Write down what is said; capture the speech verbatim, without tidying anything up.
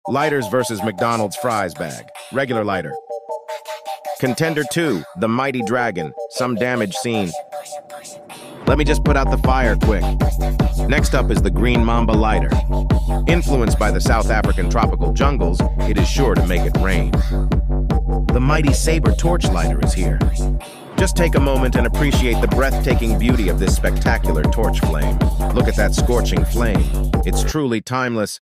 Lighters versus McDonald's fries bag. Regular lighter. Contender two, the Mighty Dragon. Some damage seen. Let me just put out the fire quick. Next up is the Green Mamba lighter. Influenced by the South African tropical jungles, it is sure to make it rain. The mighty Saber torch lighter is here. Just take a moment and appreciate the breathtaking beauty of this spectacular torch flame. Look at that scorching flame. It's truly timeless,